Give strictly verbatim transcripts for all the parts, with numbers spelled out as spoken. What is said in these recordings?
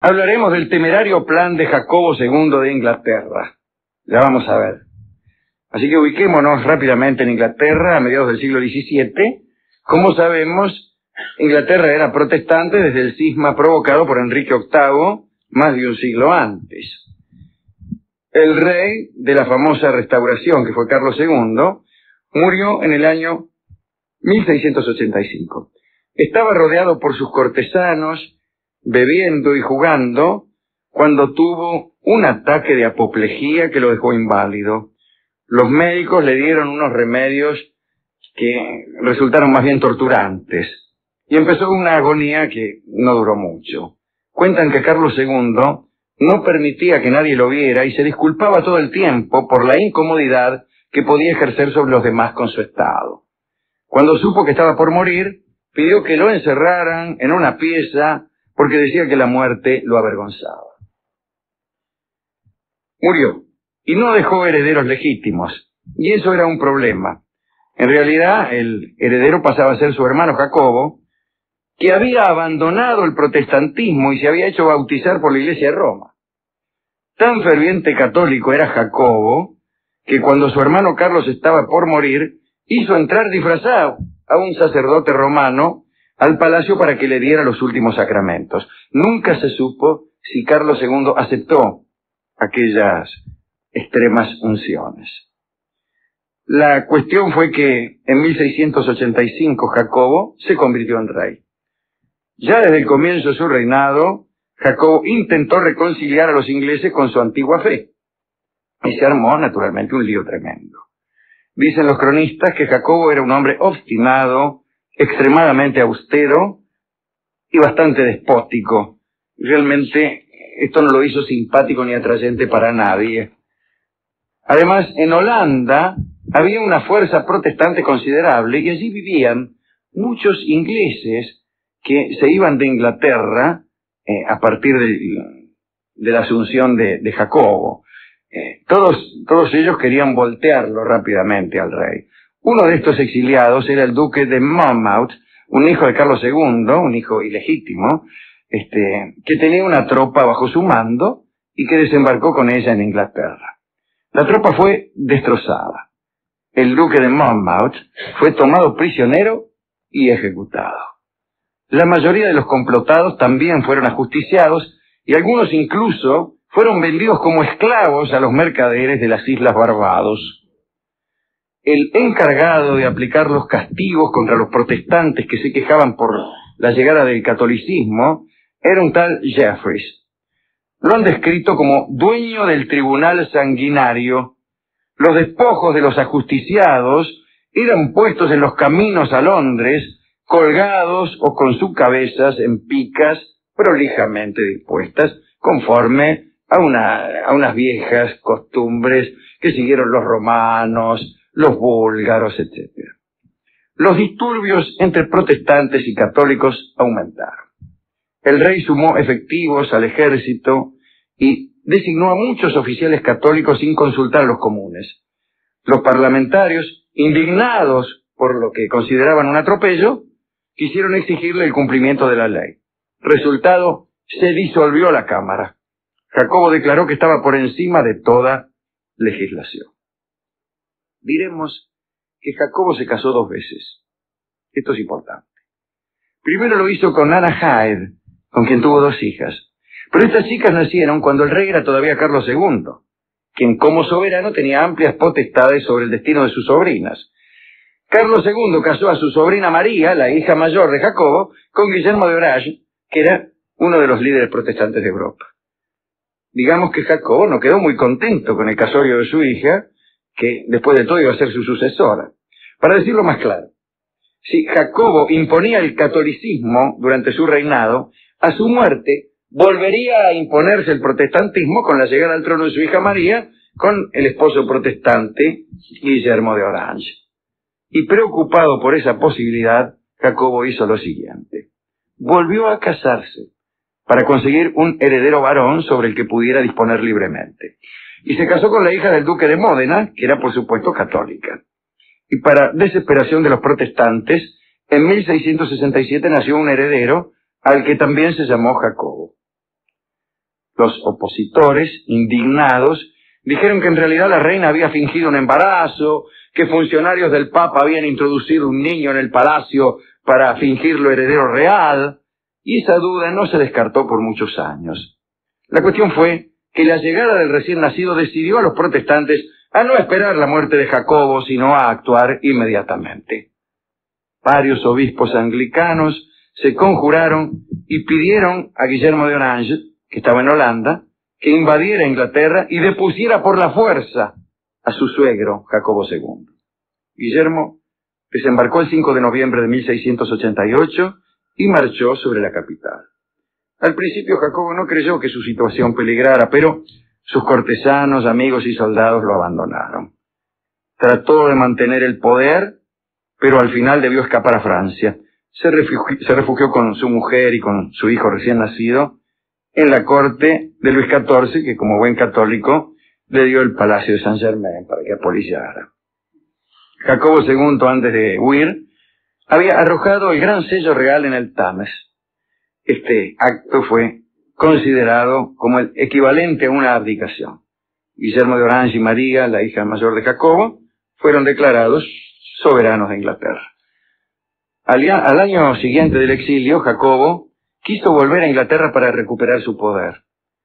hablaremos del temerario plan de Jacobo segundo de Inglaterra. Ya vamos a ver. Así que ubiquémonos rápidamente en Inglaterra a mediados del siglo diecisiete. Como sabemos, Inglaterra era protestante desde el cisma provocado por Enrique octavo, más de un siglo antes. El rey de la famosa restauración, que fue Carlos segundo, murió en el año mil seiscientos ochenta y cinco. Estaba rodeado por sus cortesanos, bebiendo y jugando, cuando tuvo un ataque de apoplejía que lo dejó inválido. Los médicos le dieron unos remedios que resultaron más bien torturantes, y empezó una agonía que no duró mucho. Cuentan que Carlos segundo no permitía que nadie lo viera y se disculpaba todo el tiempo por la incomodidad que podía ejercer sobre los demás con su estado. Cuando supo que estaba por morir, pidió que lo encerraran en una pieza porque decía que la muerte lo avergonzaba. Murió y no dejó herederos legítimos, y eso era un problema. En realidad, el heredero pasaba a ser su hermano Jacobo, que había abandonado el protestantismo y se había hecho bautizar por la Iglesia de Roma. Tan ferviente católico era Jacobo, que cuando su hermano Carlos estaba por morir, hizo entrar disfrazado a un sacerdote romano al palacio para que le diera los últimos sacramentos. Nunca se supo si Carlos segundo aceptó aquellas extremas unciones. La cuestión fue que en mil seiscientos ochenta y cinco Jacobo se convirtió en rey. Ya desde el comienzo de su reinado, Jacobo intentó reconciliar a los ingleses con su antigua fe. Y se armó, naturalmente, un lío tremendo. Dicen los cronistas que Jacobo era un hombre obstinado, extremadamente austero y bastante despótico. Realmente esto no lo hizo simpático ni atrayente para nadie. Además, en Holanda había una fuerza protestante considerable y allí vivían muchos ingleses que se iban de Inglaterra eh, a partir de, de la asunción de, de Jacobo. Eh, todos, todos ellos querían voltearlo rápidamente al rey. Uno de estos exiliados era el duque de Monmouth, un hijo de Carlos segundo, un hijo ilegítimo, este, que tenía una tropa bajo su mando y que desembarcó con ella en Inglaterra. La tropa fue destrozada. El duque de Monmouth fue tomado prisionero y ejecutado. La mayoría de los complotados también fueron ajusticiados y algunos incluso fueron vendidos como esclavos a los mercaderes de las Islas Barbados. El encargado de aplicar los castigos contra los protestantes que se quejaban por la llegada del catolicismo era un tal Jeffreys. Lo han descrito como dueño del tribunal sanguinario. Los despojos de los ajusticiados eran puestos en los caminos a Londres, colgados o con sus cabezas en picas prolijamente dispuestas, conforme a, una, a unas viejas costumbres que siguieron los romanos, los búlgaros, etcétera. Los disturbios entre protestantes y católicos aumentaron. El rey sumó efectivos al ejército y designó a muchos oficiales católicos sin consultar a los comunes. Los parlamentarios, indignados por lo que consideraban un atropello, quisieron exigirle el cumplimiento de la ley. Resultado, se disolvió la Cámara. Jacobo declaró que estaba por encima de toda legislación. Diremos que Jacobo se casó dos veces. Esto es importante. Primero lo hizo con Anna Hyde, con quien tuvo dos hijas. Pero estas chicas nacieron cuando el rey era todavía Carlos segundo, quien como soberano tenía amplias potestades sobre el destino de sus sobrinas. Carlos segundo casó a su sobrina María, la hija mayor de Jacobo, con Guillermo de Orange, que era uno de los líderes protestantes de Europa. Digamos que Jacobo no quedó muy contento con el casorio de su hija, que después de todo iba a ser su sucesora. Para decirlo más claro, si Jacobo imponía el catolicismo durante su reinado, a su muerte volvería a imponerse el protestantismo con la llegada al trono de su hija María, con el esposo protestante Guillermo de Orange. Y preocupado por esa posibilidad, Jacobo hizo lo siguiente. Volvió a casarse para conseguir un heredero varón sobre el que pudiera disponer libremente. Y se casó con la hija del duque de Módena, que era por supuesto católica. Y para desesperación de los protestantes, en mil seiscientos sesenta y siete nació un heredero al que también se llamó Jacobo. Los opositores, indignados, dijeron que en realidad la reina había fingido un embarazo, que funcionarios del Papa habían introducido un niño en el palacio para fingirlo heredero real, y esa duda no se descartó por muchos años. La cuestión fue que la llegada del recién nacido decidió a los protestantes a no esperar la muerte de Jacobo, sino a actuar inmediatamente. Varios obispos anglicanos se conjuraron y pidieron a Guillermo de Orange, que estaba en Holanda, que invadiera Inglaterra y depusiera por la fuerza a su suegro, Jacobo segundo. Guillermo desembarcó el cinco de noviembre de mil seiscientos ochenta y ocho y marchó sobre la capital. Al principio Jacobo no creyó que su situación peligrara, pero sus cortesanos, amigos y soldados lo abandonaron. Trató de mantener el poder, pero al final debió escapar a Francia. Se refugió, se refugió con su mujer y con su hijo recién nacido en la corte de Luis catorce, que como buen católico le dio el Palacio de Saint-Germain para que apolillara. Jacobo segundo, antes de huir, había arrojado el gran sello real en el Tames. Este acto fue considerado como el equivalente a una abdicación. Guillermo de Orange y María, la hija mayor de Jacobo, fueron declarados soberanos de Inglaterra. Al, al año siguiente del exilio, Jacobo quiso volver a Inglaterra para recuperar su poder.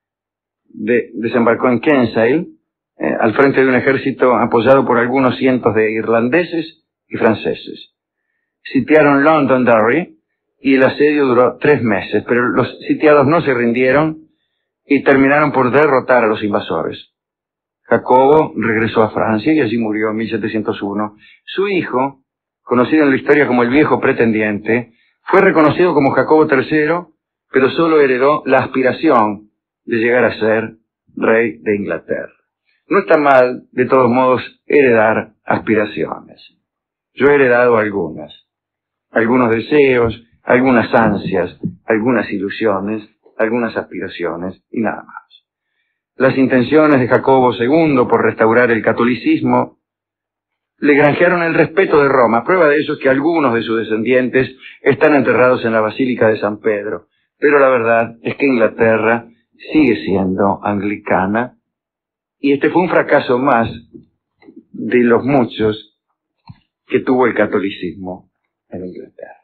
De, desembarcó en Kinsale, eh, al frente de un ejército apoyado por algunos cientos de irlandeses y franceses. Sitiaron Londonderry y el asedio duró tres meses, pero los sitiados no se rindieron y terminaron por derrotar a los invasores. Jacobo regresó a Francia y allí murió en mil setecientos uno. Su hijo, conocido en la historia como el viejo pretendiente, fue reconocido como Jacobo tercero, pero solo heredó la aspiración de llegar a ser rey de Inglaterra. No está mal, de todos modos, heredar aspiraciones. Yo he heredado algunas, algunos deseos, algunas ansias, algunas ilusiones, algunas aspiraciones y nada más. Las intenciones de Jacobo segundo por restaurar el catolicismo le granjearon el respeto de Roma. Prueba de eso es que algunos de sus descendientes están enterrados en la Basílica de San Pedro. Pero la verdad es que Inglaterra sigue siendo anglicana y este fue un fracaso más de los muchos que tuvo el catolicismo en Inglaterra.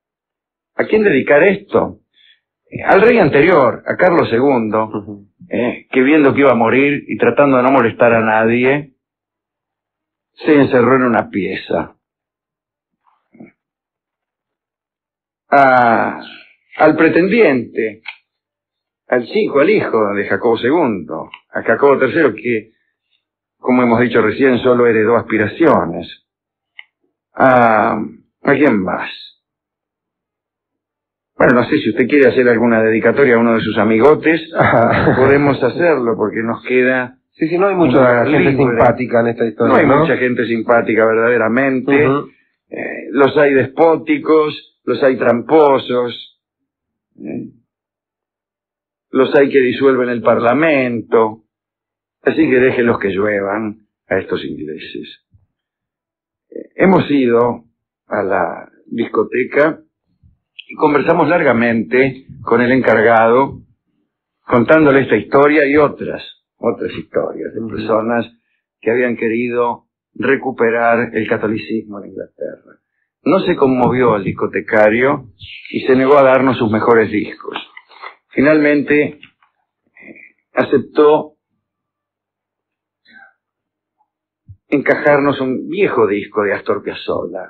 ¿A quién dedicar esto? Eh, al rey anterior, a Carlos segundo, uh-huh. eh, que viendo que iba a morir y tratando de no molestar a nadie, se encerró en una pieza. A, al pretendiente, al chico, al hijo de Jacobo segundo, a Jacobo tercero, que, como hemos dicho recién, solo heredó aspiraciones. A, ¿a quién más? Bueno, no sé si usted quiere hacer alguna dedicatoria a uno de sus amigotes, podemos hacerlo, porque nos queda... Sí, sí, no hay mucha gente libre. Simpática en esta historia. No hay ¿no? mucha gente simpática, verdaderamente. Uh-huh. eh, los hay despóticos, los hay tramposos, eh, los hay que disuelven el Parlamento. Así que déjenlos que lluevan a estos ingleses. Eh, hemos ido a la discoteca y conversamos largamente con el encargado, contándole esta historia y otras, otras historias de personas que habían querido recuperar el catolicismo en Inglaterra. No se conmovió el discotecario y se negó a darnos sus mejores discos. Finalmente, eh, aceptó encajarnos un viejo disco de Astor Piazzolla.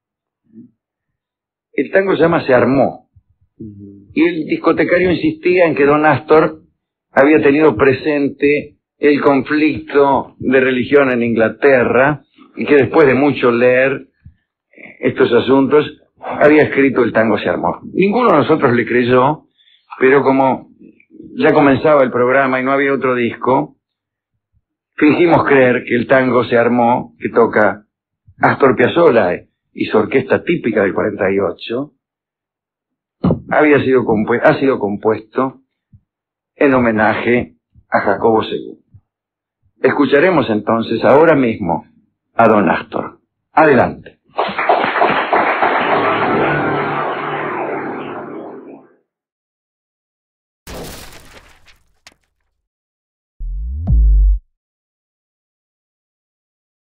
El tango se llama Se Armó. Y el discotecario insistía en que don Astor había tenido presente el conflicto de religión en Inglaterra y que después de mucho leer estos asuntos había escrito el tango Se Armó. Ninguno de nosotros le creyó, pero como ya comenzaba el programa y no había otro disco, fingimos creer que el tango Se Armó, que toca Astor Piazzolla y su orquesta típica del cuarenta y ocho, había sido compuesto, ha sido compuesto en homenaje a Jacobo segundo. Escucharemos entonces ahora mismo a don Astor. Adelante.